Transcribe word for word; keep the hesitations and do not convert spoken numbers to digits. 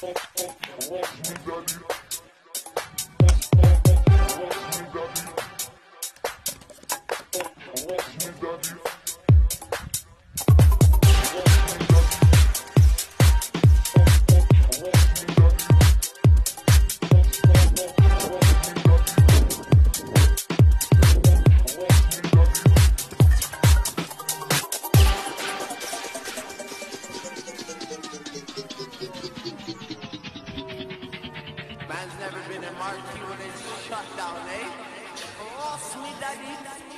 Man's never been in marquee when it's shut down, eh? Oh, sweet daddy.